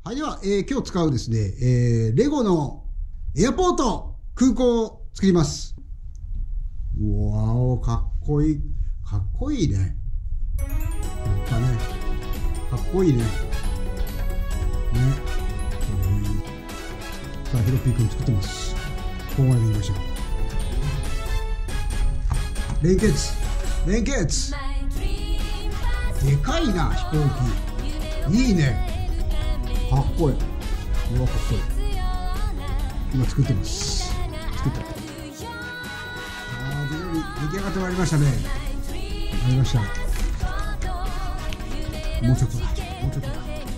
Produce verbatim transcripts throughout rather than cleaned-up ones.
はい、では、えー、今日使うですね、えー、レゴのエアポート空港を作ります。うわお、かっこいい。かっこいいね。やったね。かっこいいね。ね。さあ、ヒロピーくん作ってます。ここまで言いました。連結連結でかいな、飛行機。いいね。かっこいい。うわ、かっこいい。今作ってます。作った。ああ、出来上がってまいりましたね。ありました。もうちょっとだ。もうちょっとだ。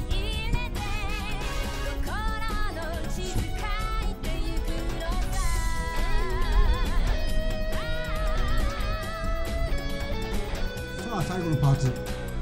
さあ、最後のパーツ。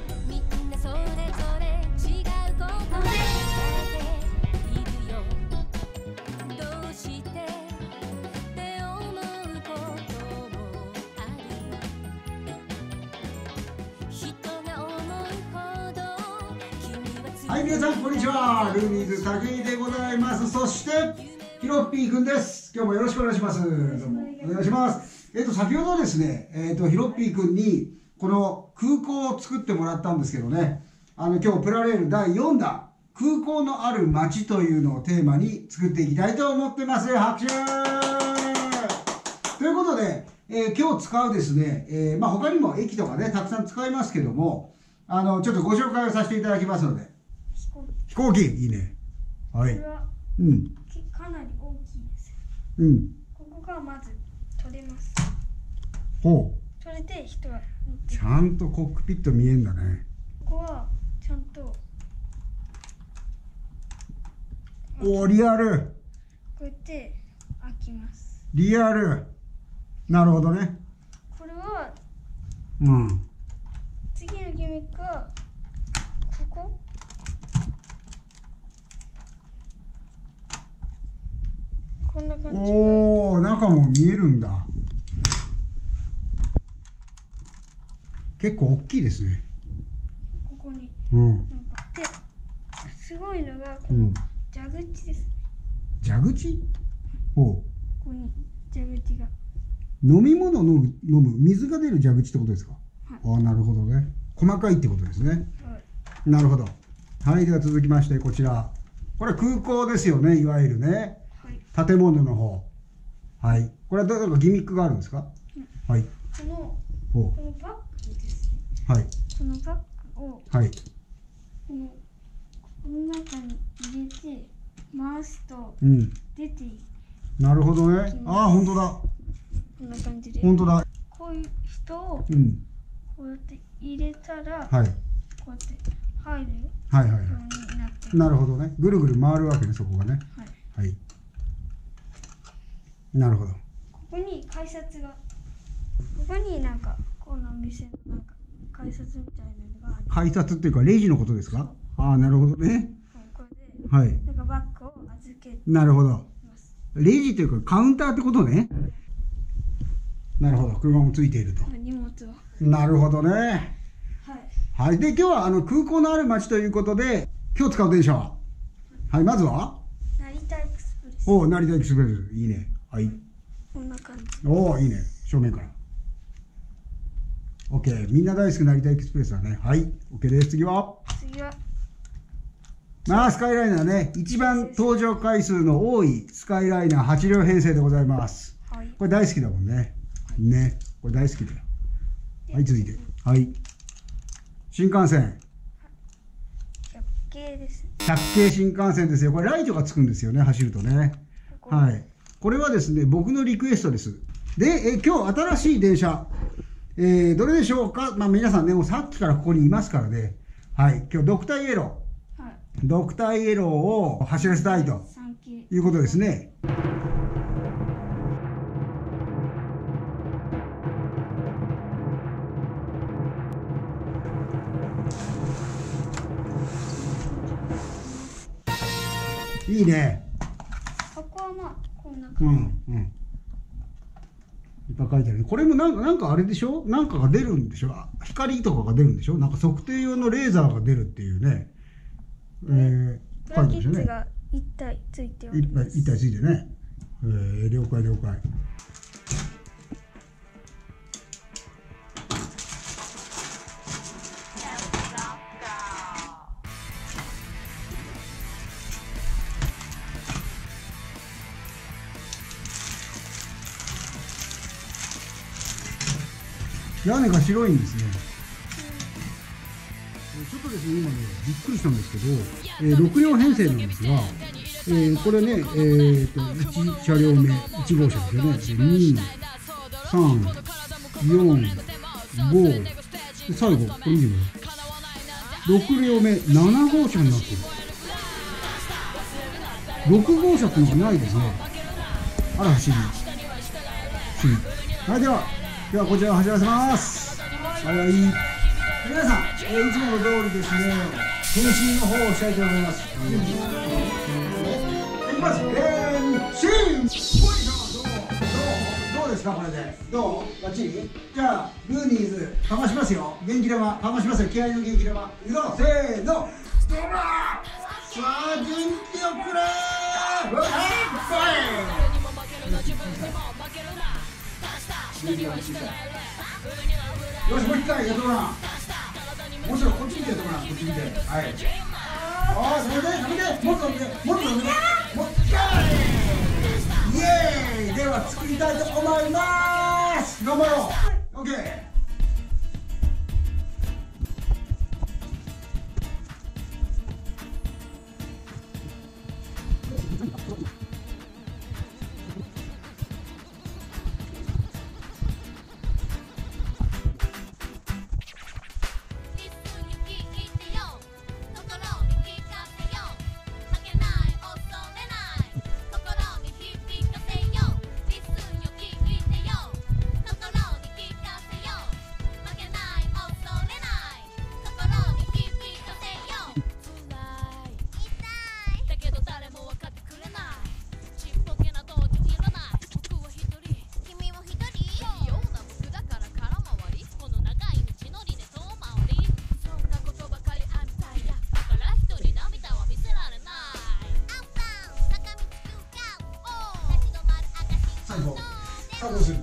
はい、皆さんこんにちは。ルーミーズ武井でございます。そしてヒロッピーくんです。今日もよろしくお願いします。どうもお願いします。えっと先ほどですね、えっとヒロッピーくんにこの空港を作ってもらったんですけどね、あの今日プラレールだいよんだん空港のある街というのをテーマに作っていきたいと思ってます。拍手ということで、えー、今日使うですね、えー、まあ他にも駅とかねたくさん使いますけども、あのちょっとご紹介をさせていただきますので。飛行機いいね。はい。これはうん。 かなり大きいです。 うん。 ここがまず取れます。 ほう。取れて人はちゃんとコックピット見えんだね。 ここはちゃんと。 おお、リアル。 こうやって開きます。 リアル。なるほどね。 これは。 うん。 次のギミックは。ここ。こんな感じ。 おお、中も見えるんだ。結構大きいですね。 ここに。 うん。 なんかですごいのがこの蛇口です。 蛇口？おう。 ここに蛇口が。 飲み物の飲む水が出る蛇口ってことですか？ はい、 ああ、なるほどね。細かいってことですね。 はい、 なるほど。はい、では続きましてこちら。これは空港ですよね、いわゆるね。建物の方。はい。これはどうかギミックがあるんですか？うん、はい。 この、このバッグですね。 はい。 このバッグを、 はい。 この、この中に入れて、回すと、出ていく、 うん。なるほどね。ああ、本当だ。 こんな感じで。 本当だ。 こういう人を、 うん、 こうやって入れたら、 はい。 こうやって入るよはいはいはい。 うになってる。 なるほどね。ぐるぐる回るわけね、そこがね。はい。はい。なるほど。 ここに改札が、ここになんかこの店のなんか改札みたいなのがある。 改札っていうかレジのことですか？ああ、なるほどね。 これで、 はい。 なんかバッグを預けて。 なるほど。レジというかカウンターってことね。なるほど。車もついていると。 荷物を。 なるほどね。 はい。 はい。で、今日はあの空港のある街ということで、今日使う電車は、はい、まずは成田エクスプレス。 おお、成田エクスプレス。いいね。はい。 こんな感じ。 おお、いいね。正面から。OK。みんな大好き成田エクスプレスだね。はい。OK です。次は次は。 まあ、スカイライナーね。一番登場回数の多いスカイライナーはちりょう編成でございます。はい。これ大好きだもんね。はい、ね。これ大好きだよ。はい、続いて。はい。新幹線。 ひゃっけいです。 ひゃっけい新幹線ですよ。これライトがつくんですよね。走るとね。はい。これはですね、僕のリクエストです。で、え今日新しい電車、えー、どれでしょうか？まあ皆さんね、もうさっきからここにいますからね。はい。今日ドクターイエロー。はい、ドクターイエローを走らせたいということですね。いいね。 箱はまあこんな感じ。うんうん。いっぱい書いてある。これもなんかなんかあれでしょ？なんかが出るんでしょ？光とかが出るんでしょ？なんか測定用のレーザーが出るっていうね。えー、 書いてますよね。 が一体ついておいっぱいります。 一体ついてね。えー、了解了解。屋根が白いんですね。ちょっとですね、今ね、びっくりしたんですけど、えー、ろく両編成なんですが、えー、これね、えー、といち車両目、いち号車ですよね、に、さん、よん、ご、で最後、これ見てください。ろく両目、なな号車になってる。ろく号車ってのがないですね。あら、不思議。不思議。はい、では、ではこちらを走らせます。はい、はい。皆さん、えー、いつもの通りですね、変身の方をしたいと思います。いきます。変身。どうどうどうですかこれで。どう？バッチリ？じゃあルーニーズかましますよ。元気玉かましますよ。気合の元気玉。いくぞ。せーの。ストラー。さあ元気よくれー。はい。よし、もう一回やってごらん。もうちょっとこっち見てやってごらん。こっち見て。はい。ああ、それで、それで、もっと飲んで、もっと飲んで、もう一回。イエーイ。では作りたいと思います。頑張ろう。オッケー。さあどうする？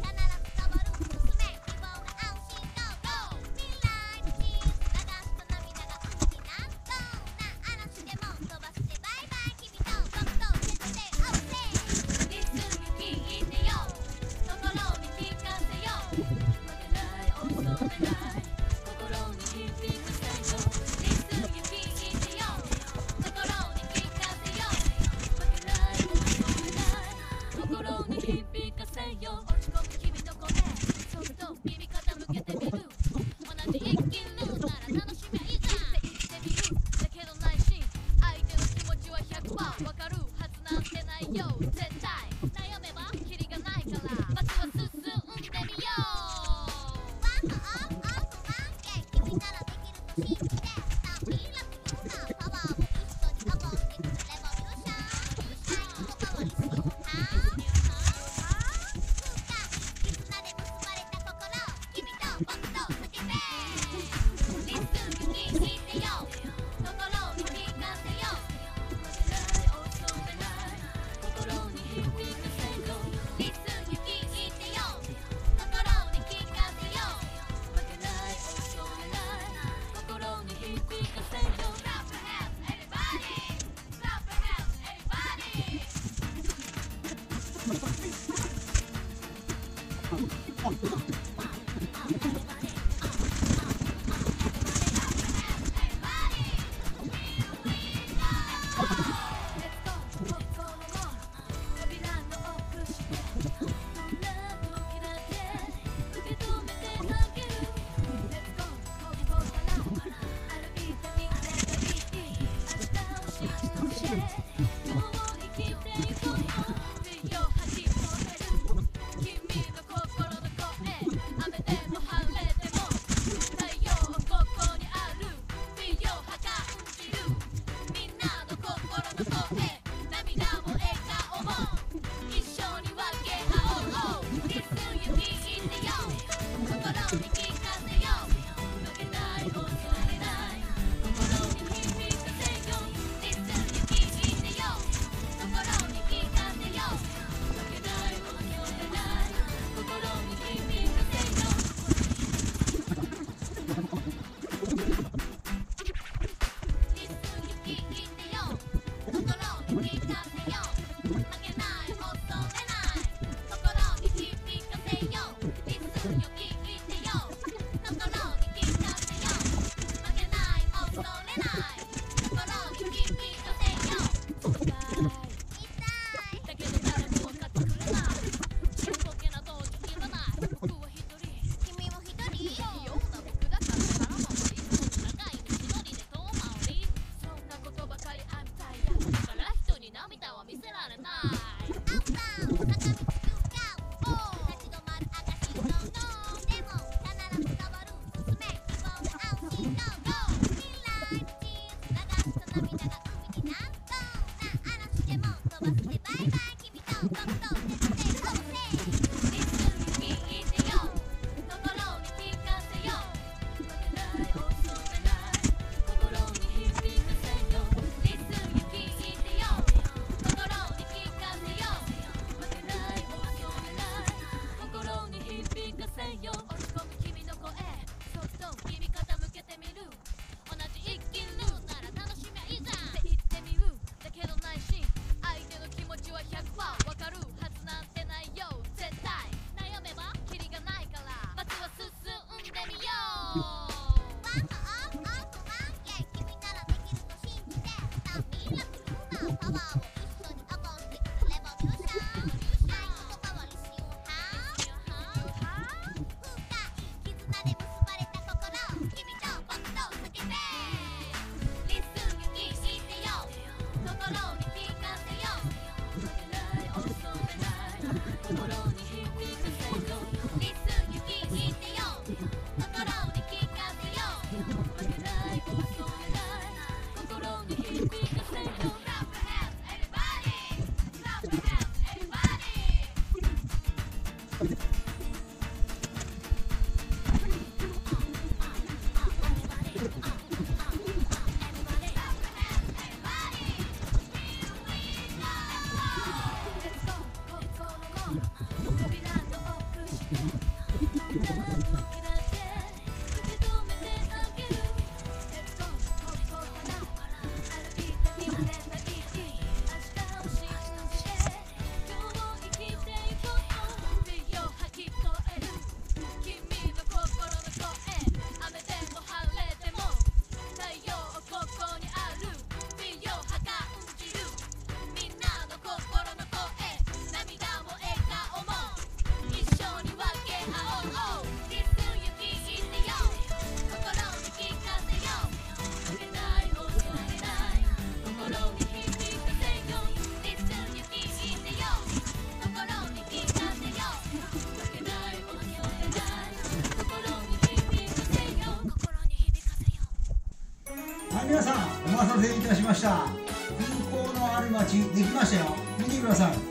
皆さんお待たせいたしました。銀行のある町できましたよ。見てください。よ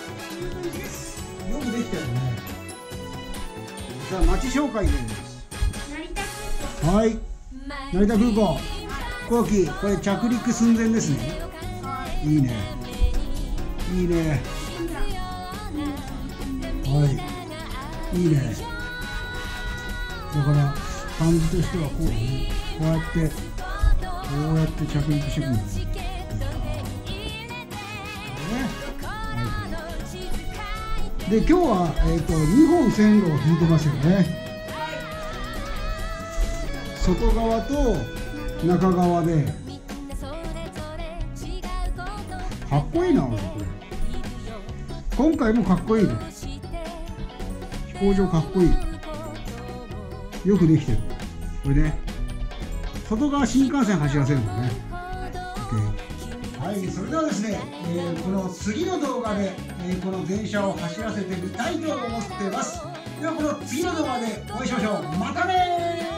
くできたよね。さあ町紹介です。はい、成田空港飛行機これ着陸寸前ですね。いいねいいねはいいいね。だから感じとしてはこうね、こうやってこうやって着陸してくるんですね。で今日は、えー、とにほん線路を引いてますよね。外側と中側でかっこいいなこれ。今回もかっこいいね。飛行場かっこいい。よくできてる。これね外側新幹線走らせるのね。はい、それではですね、えー、この次の動画で、えー、この電車を走らせてみたいと思ってます。ではこの次の動画でお会いしましょう。またねー。